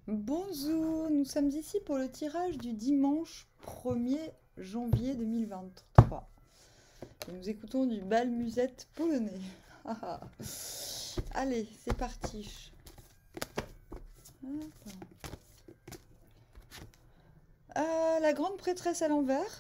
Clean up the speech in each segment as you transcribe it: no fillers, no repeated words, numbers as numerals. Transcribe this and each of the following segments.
Bonjour, nous sommes ici pour le tirage du dimanche 1er janvier 2023. Et nous écoutons du bal musette polonais. Allez, c'est parti. La grande prêtresse à l'envers.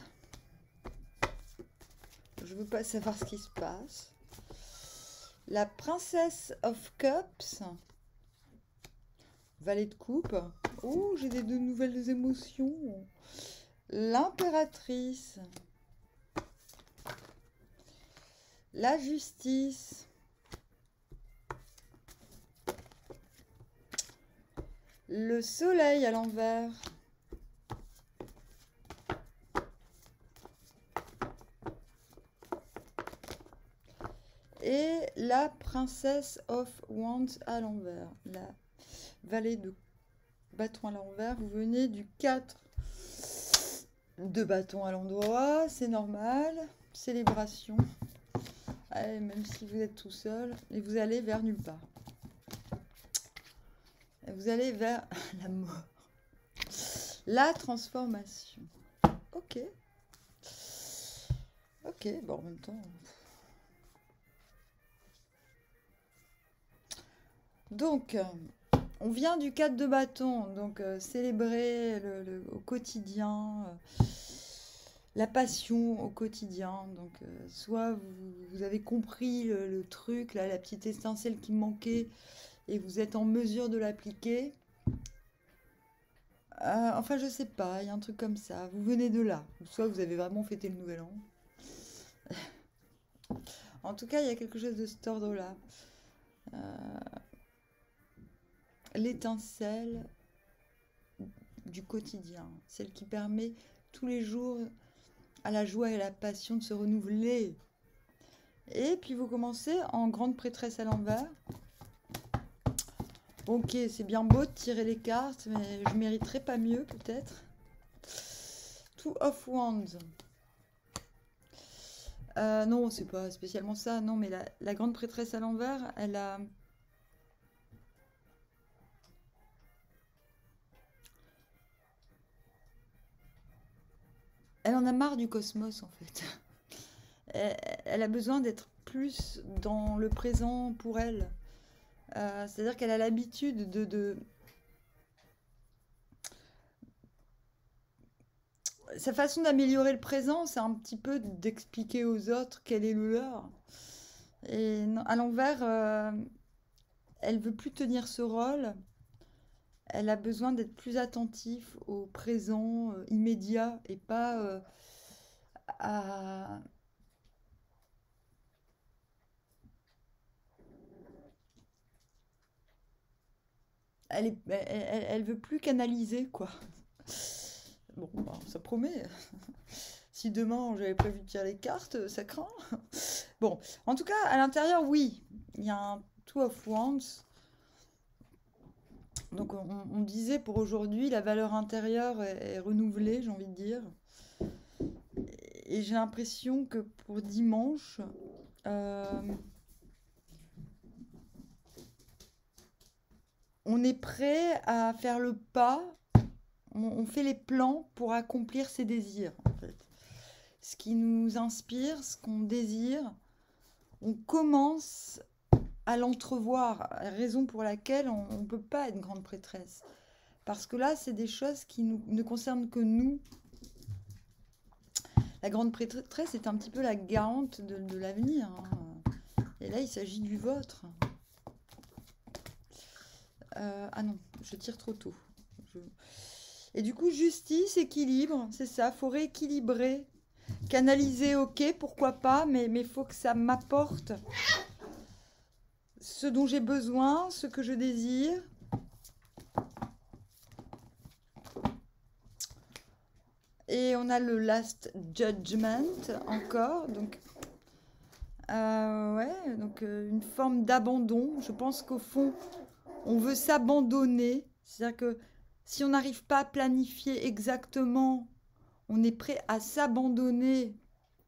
Je veux pas savoir ce qui se passe. La princesse of cups. Valet de coupe. Oh, j'ai de nouvelles émotions. L'impératrice. La justice. Le soleil à l'envers. Et la princesse of wands à l'envers. La valet de bâton à l'envers. Vous venez du 4 de bâton à l'endroit. C'est normal. Célébration. Allez, même si vous êtes tout seul. Et vous allez vers nulle part. Et vous allez vers la mort. La transformation. Ok. Ok, bon, en même temps... Donc, on vient du 4 de bâton, donc célébrer au quotidien, la passion au quotidien. Donc, soit vous avez compris le truc, là, la petite étincelle qui manquait, et vous êtes en mesure de l'appliquer. Enfin, je sais pas, il y a un truc comme ça. Vous venez de là, soit vous avez vraiment fêté le nouvel an. En tout cas, il y a quelque chose de cet ordre-là. L'étincelle du quotidien, celle qui permet tous les jours à la joie et à la passion de se renouveler. Et puis vous commencez en grande prêtresse à l'envers. Ok, c'est bien beau de tirer les cartes, mais je mériterais pas mieux peut-être. Two of Wands. Non, c'est pas spécialement ça. Non, mais la grande prêtresse à l'envers, elle a... Elle en a marre du cosmos, en fait. Elle a besoin d'être plus dans le présent pour elle. C'est-à-dire qu'elle a l'habitude de... Sa façon d'améliorer le présent, c'est un petit peu d'expliquer aux autres quel est le leur. Et à l'envers, elle veut plus tenir ce rôle. Elle a besoin d'être plus attentif au présent immédiat et pas à... Elle veut plus canaliser, quoi. Bon, bah, ça promet. Si demain j'avais prévu de tirer les cartes, ça craint. Bon, en tout cas, à l'intérieur, oui, il y a un Two of Wands. Donc on disait pour aujourd'hui, la valeur intérieure est renouvelée, j'ai envie de dire. Et j'ai l'impression que pour dimanche, on est prêt à faire le pas, on fait les plans pour accomplir ses désirs, en fait. Ce qui nous inspire, ce qu'on désire, on commence à l'entrevoir, raison pour laquelle on ne peut pas être grande prêtresse. Parce que là, c'est des choses qui ne concernent que nous. La grande prêtresse est un petit peu la garante de l'avenir. Hein. Et là, il s'agit du vôtre. Ah non, je tire trop tôt. Et du coup, justice, équilibre, c'est ça, faut rééquilibrer. Canaliser, ok, pourquoi pas, mais il faut que ça m'apporte ce dont j'ai besoin, ce que je désire. Et on a le Last Judgment encore, donc ouais, donc une forme d'abandon. Je pense qu'au fond, on veut s'abandonner, c'est-à-dire que si on n'arrive pas à planifier exactement, on est prêt à s'abandonner.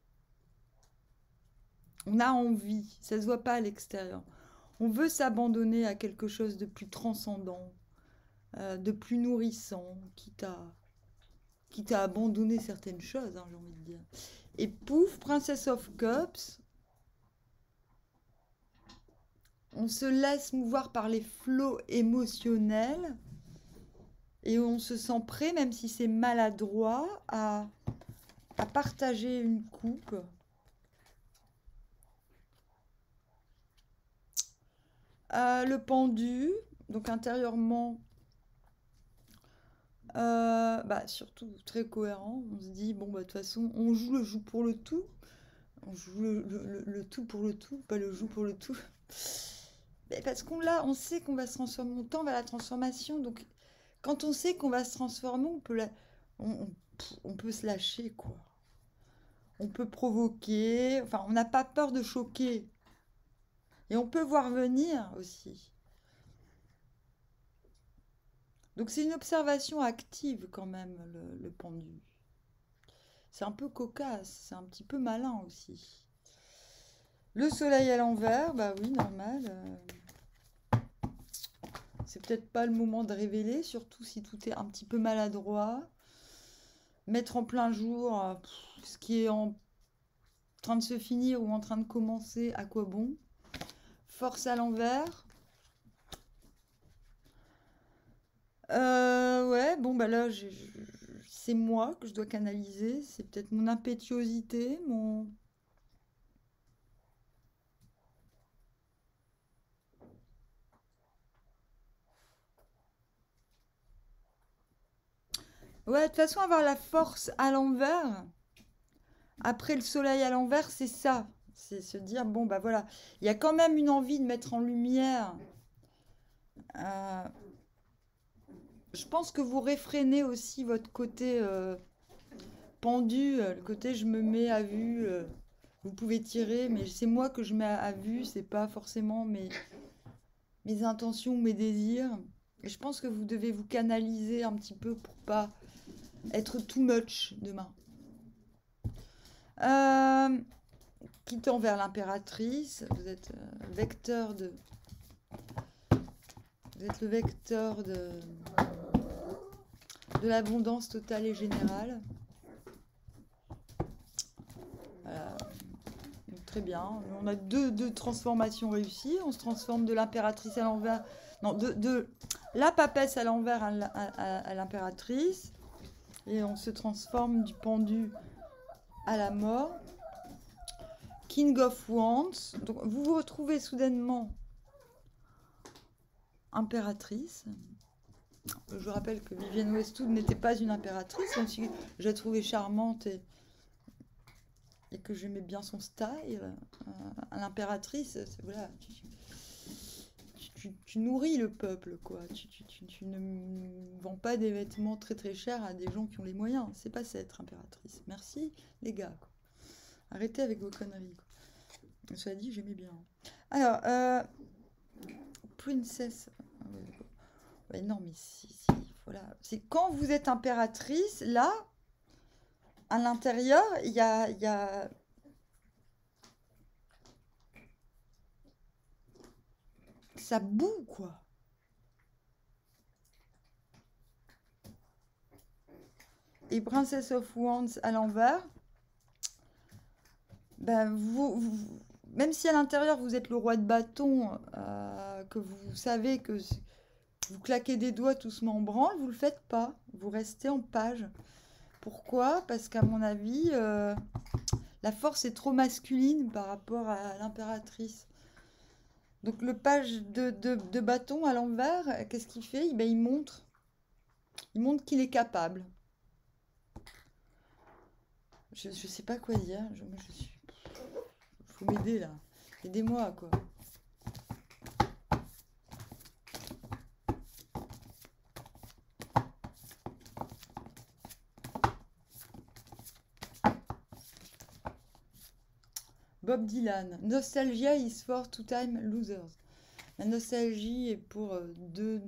On a envie, ça ne se voit pas à l'extérieur. On veut s'abandonner à quelque chose de plus transcendant, de plus nourrissant, quitte à abandonner certaines choses, hein, j'ai envie de dire. Et pouf, Princess of Cups. On se laisse mouvoir par les flots émotionnels et on se sent prêt, même si c'est maladroit, à partager une coupe. Le pendu, donc intérieurement, surtout très cohérent. On se dit, bon, bah, de toute façon, on joue le joue pour le tout. On joue le tout pour le tout, pas le joue pour le tout. Mais parce on sait qu'on va se transformer, on tend vers la transformation. Donc, quand on sait qu'on va se transformer, on peut se lâcher, quoi. On peut provoquer, enfin, on n'a pas peur de choquer. Et on peut voir venir aussi. Donc, c'est une observation active quand même, le pendu. C'est un peu cocasse, c'est un petit peu malin aussi. Le soleil à l'envers, bah oui, normal. C'est peut-être pas le moment de révéler, surtout si tout est un petit peu maladroit. Mettre en plein jour ce qui est en train de se finir ou en train de commencer, à quoi bon? Force à l'envers. Ouais, bon, bah là, c'est moi que je dois canaliser. C'est peut-être mon impétuosité, mon... Ouais, de toute façon, avoir la force à l'envers, après le soleil à l'envers, c'est ça. C'est se dire, bon, bah voilà, il y a quand même une envie de mettre en lumière. euh, je pense que vous réfrénez aussi votre côté pendu, le côté je me mets à vue. Vous pouvez tirer, mais c'est moi que je mets à vue, c'est pas forcément mes intentions ou mes désirs. Et je pense que vous devez vous canaliser un petit peu pour pas être too much demain. Qui tend vers l'impératrice. Vous êtes vecteur de... Vous êtes le vecteur de l'abondance totale et générale. Voilà. Donc, très bien. On a deux transformations réussies. On se transforme de l'impératrice à l'envers. Non, de la papesse à l'envers à l'impératrice. Et on se transforme du pendu à la mort. King of Wands. Donc, vous vous retrouvez soudainement impératrice. Je rappelle que Vivienne Westwood n'était pas une impératrice, même si je la trouvais charmante et que j'aimais bien son style. L'impératrice, voilà, tu nourris le peuple, quoi. Tu ne vends pas des vêtements très très chers à des gens qui ont les moyens. C'est pas ça être impératrice. Merci les gars, quoi. Arrêtez avec vos conneries, quoi. Cela dit, j'aimais bien. Alors, Princess. Ouais, non, mais si, voilà. C'est quand vous êtes impératrice, là, à l'intérieur, il y a... Ça boue, quoi. Et Princess of Wands à l'envers, ben même si à l'intérieur vous êtes le roi de bâton, que vous savez que vous claquez des doigts, tout se met en branle, vous le faites pas. Vous restez en page. Pourquoi? Parce qu'à mon avis, la force est trop masculine par rapport à l'impératrice. Donc le page de bâton à l'envers, qu'est-ce qu'il fait? Ben, il montre qu'il est capable. Je sais pas quoi dire. Faut m'aider là. Aidez-moi, quoi. Bob Dylan. Nostalgia is for two-time losers. La nostalgie est pour deux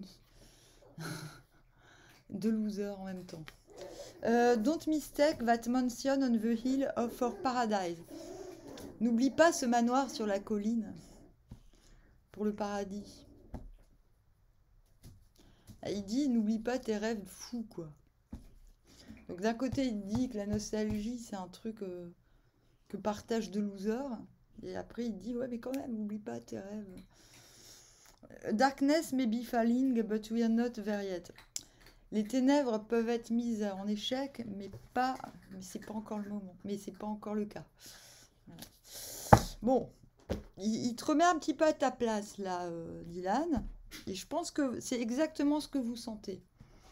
losers en même temps. Don't mistake that mansion on the hill of for paradise. N'oublie pas ce manoir sur la colline pour le paradis. Il dit, n'oublie pas tes rêves fous, quoi. Donc d'un côté, il dit que la nostalgie, c'est un truc que partagent deux losers. Et après, il dit, ouais, mais quand même, n'oublie pas tes rêves. Darkness may be falling, but we are not there yet. Les ténèbres peuvent être mises en échec, mais c'est pas encore le moment. Mais c'est pas encore le cas. Voilà. Bon, il te remet un petit peu à ta place, là, Dylan. Et je pense que c'est exactement ce que vous sentez.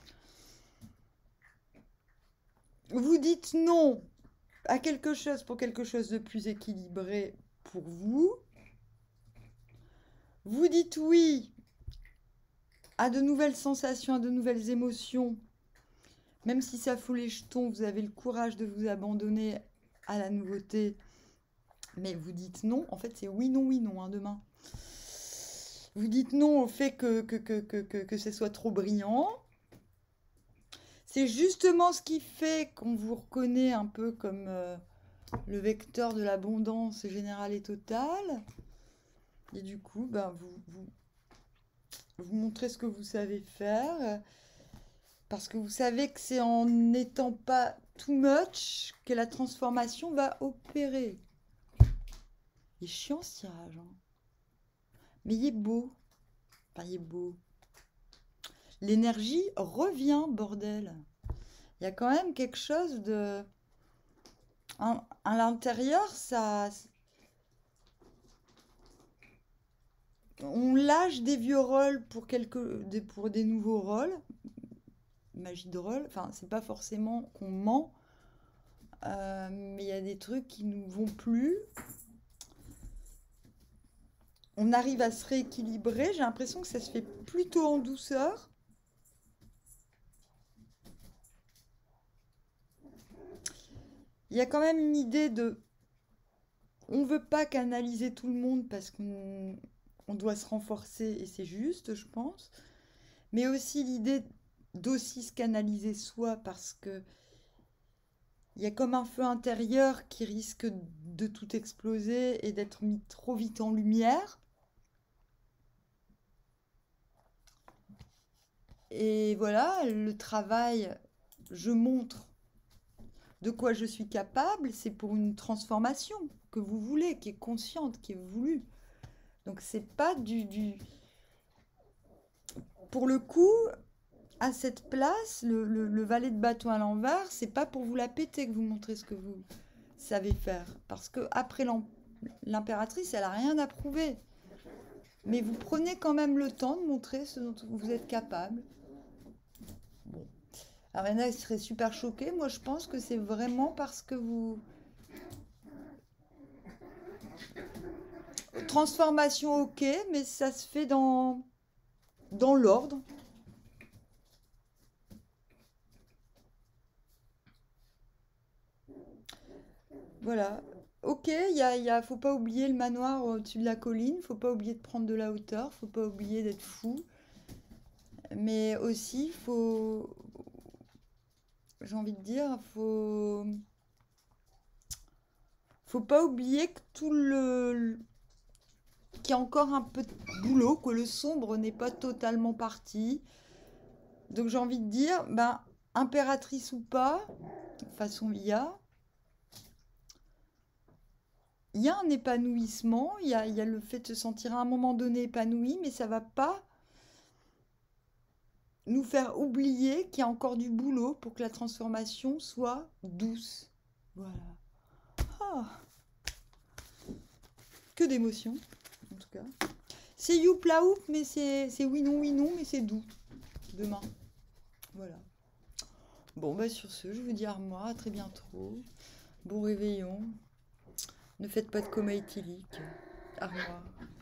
Vous dites non à quelque chose pour quelque chose de plus équilibré pour vous. Vous dites oui à de nouvelles sensations, à de nouvelles émotions. Même si ça fout les jetons, vous avez le courage de vous abandonner à la nouveauté. Mais vous dites non. En fait, c'est oui, non, hein, demain. Vous dites non au fait que ce soit trop brillant. C'est justement ce qui fait qu'on vous reconnaît un peu comme le vecteur de l'abondance générale et totale. Et du coup, ben, vous montrez ce que vous savez faire. Parce que vous savez que c'est en n'étant pas too much que la transformation va opérer. Il est chiant ce tirage. Hein. Mais il est beau. Enfin, il est beau. L'énergie revient, bordel. Il y a quand même quelque chose de... À l'intérieur, ça... On lâche des vieux rôles pour des nouveaux rôles. Magie de rôle. Enfin, c'est pas forcément qu'on ment. Mais il y a des trucs qui nous vont plus. On arrive à se rééquilibrer. J'ai l'impression que ça se fait plutôt en douceur. Il y a quand même une idée de... On ne veut pas canaliser tout le monde parce qu'on doit se renforcer et c'est juste, je pense. Mais aussi l'idée d'aussi se canaliser soi parce que il y a comme un feu intérieur qui risque de tout exploser et d'être mis trop vite en lumière. Et voilà, le travail, je montre de quoi je suis capable, c'est pour une transformation que vous voulez, qui est consciente, qui est voulue. Donc c'est pas Pour le coup, à cette place, le valet de bâton à l'envers, c'est pas pour vous la péter que vous montrez ce que vous savez faire. Parce que après l'impératrice, elle a rien à prouver. Mais vous prenez quand même le temps de montrer ce dont vous êtes capable. Bon. Alors, il y en a qui seraient super choqués. Moi, je pense que c'est vraiment parce que vous... Transformation, ok, mais ça se fait dans l'ordre. Voilà. Ok, faut pas oublier le manoir au-dessus de la colline, faut pas oublier de prendre de la hauteur, faut pas oublier d'être fou. Mais aussi, j'ai envie de dire, faut pas oublier que qu'il y a encore un peu de boulot, que le sombre n'est pas totalement parti. Donc j'ai envie de dire, ben, impératrice ou pas, façon il y a un épanouissement, il y a le fait de se sentir à un moment donné épanoui, mais ça va pas nous faire oublier qu'il y a encore du boulot pour que la transformation soit douce. Voilà. Ah, que d'émotions, en tout cas. C'est youplaoup, mais c'est oui, non, mais c'est doux. Demain. Voilà. Bon, bah sur ce, je vous dis au revoir, à très bientôt. Bon réveillon. Ne faites pas de coma éthylique. Au revoir.